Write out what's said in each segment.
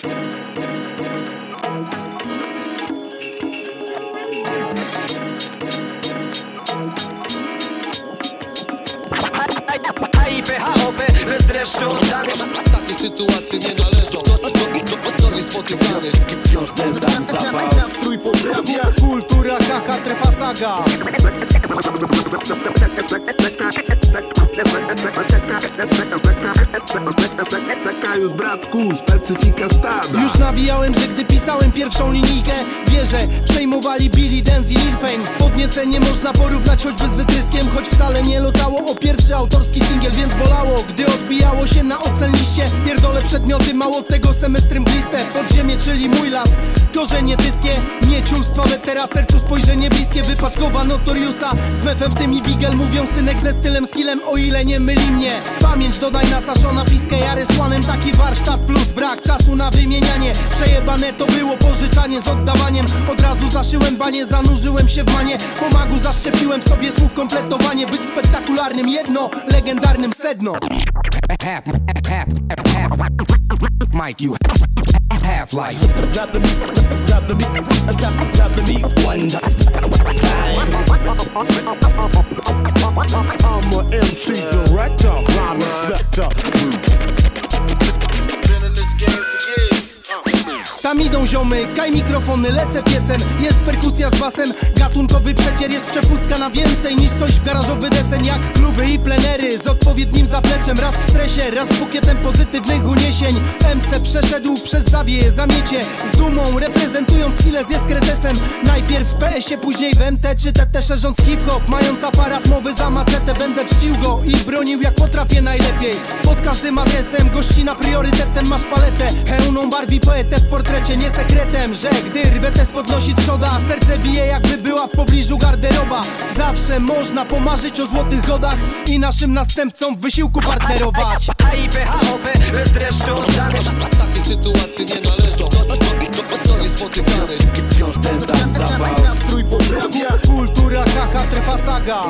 Bez dreszczu oddanych. Takie sytuacje nie należą do niespotykanych. Wciąż ten sam zapał. Nastrój poprawia, kultura kaka, trefa saga. Taka już bratku, specyfika stada. Już nawijałem, że gdy pisałem pierwszą linijkę, wierzę, przejmowali Billy Dance i Lil Fame. Podniecenie można porównać choćby z wytryskiem, choć wcale nie lotało o pierwszy autorski singiel, więc bolało, gdy odbijało się na ocen liście. Pierdolę przedmioty, mało tego semestry mgliste. Podziemie, czyli mój las, korzenie tyskie, nieciulstwa wetera, sercu spojrzenie bliskie. Wypadkowa Notoriusa, z mefem w tym i Bigel. Mówią synek ze stylem, skillem, o ile nie myli mnie pamięć. Dodaj nasaszona piskę, ja resłanem. Taki warsztat plus brak czasu na wymienianie. Przejebane to było pożyczanie z oddawaniem. Od razu zaszyłem banie, zanurzyłem się w manie. Po magu zaszczepiłem sobie słów kompletowanie. Być spektakularnym, jedno, legendarnym sedno. Mike, you half life. Drop the beat one time. I'm a MC director, rhyme inspector. Been in this game for years. Tam idą ziomy, kaj mikrofony, lecę piecem. Jest perkusja z basem, gatunkowy przecier. Jest przepustka na więcej niż coś w garażowy desen. Jak kluby i plenery z odpowiednim zapleczem. Raz w stresie, raz z bukietem pozytywnych uniesień. MC przeszedł przez zawieje, zamiecie. Z dumą reprezentując Siles jest kretesem. Najpierw w PS-ie, później w MT czy TT, szerząc hip-hop. Mając aparat mowy za maczetę, będę czcił go i bronił jak potrafię najlepiej. Pod każdym adresem, gościna priorytetem. Masz paletę, pełną barwi poetę w portrecie. Nie sekretem, że gdy rwetę podnosi trzoda, serce bije jakby była w pobliżu garderoba. Zawsze można pomarzyć o złotych godach i naszym następcom w wysiłku partnerować. Bez dreszczu oddanych. Takie sytuacje nie należą do niespotykanych. Wciąż ten sam zapał. Nastrój poprawia, kultura kaka, trefa saga.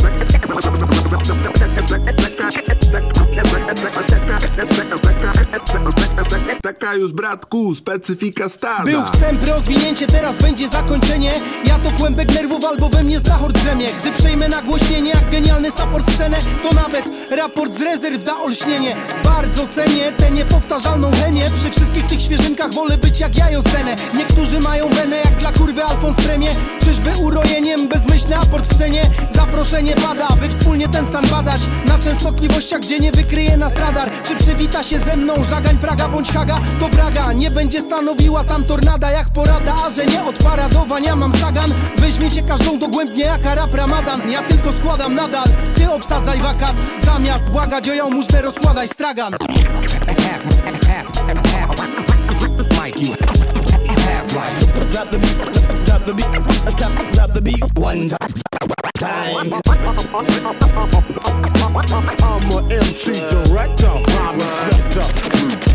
Taka już bratku, specyfika stada. Był wstęp, rozwinięcie, teraz będzie zakończenie. Ja to kłębek nerwów albo we mnie znachor drzemie. Gdy przejmę nagłośnienie jak genialny support scenę, to nawet raport z rezerw da olśnienie. Bardzo cenię tę niepowtarzalną chemię. Przy wszystkich tych świeżynkach wolę być jak jajo scenę. Niektórzy mają wenę jak dla kurwy Alfons Premie. Czyżby urojeniem bezmyślny aport w cenie? Zaproszenie pada, by wspólnie ten stan badać. Na częstotliwościach, gdzie nie wykryje nas radar. Czy przywita się ze mną Żagań, Praga bądź Haga? To Braga nie będzie stanowiła tam tornada jak porada. A że nie od paradowania mam sagan. Weźmiecie każdą dogłębnie jak Arab Ramadan. Ja tylko składam nadal, ty obsadzaj wakat. Zamiast błagać o jałmużnę rozkładaj stragan. Mike, you half life. Drop the beat one time. I'm a MC director, rhyme inspector.